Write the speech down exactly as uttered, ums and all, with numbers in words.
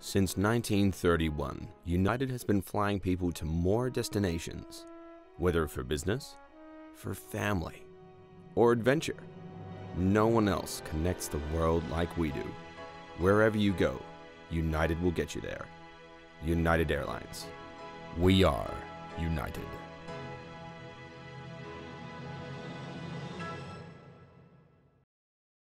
Since nineteen thirty-one, United has been flying people to more destinations, whether for business, for family, or adventure. No one else connects the world like we do. Wherever you go, United will get you there. United Airlines. We are united.